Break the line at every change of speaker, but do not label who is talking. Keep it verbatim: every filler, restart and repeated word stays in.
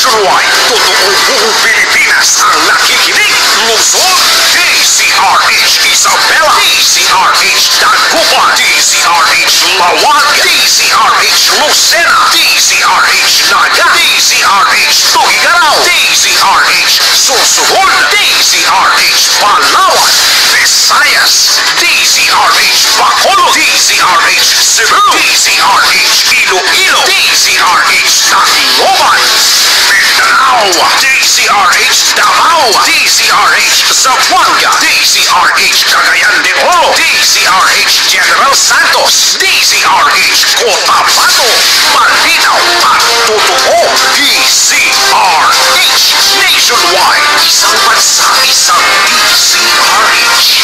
Nationwide, totoong buong Pilipinas ang nakikinig. Luzon, D C R H Isabela, D C R H Dagupan, D C R H Lawag, D C R H Lucena, D C R H Naga, D C R H Tugigaraw, D C R H Susuhon, D C R H Palawan, Visayas, D C R H Bacolod, D C R H Cebu, D C R H Iloilo, D C R H Tacloban, Mindanao, D C R H Davao, D C R H Zamboanga, D C R H Cagayan de Oro, D C R H General Santos, D C R H Cotabato, Malinaw at totoo, D C R H Nationwide, isang bansa, isang D C R H.